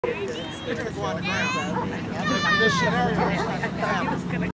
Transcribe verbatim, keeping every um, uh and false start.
They're going to go on the ground. In this scenario, it's not going to happen.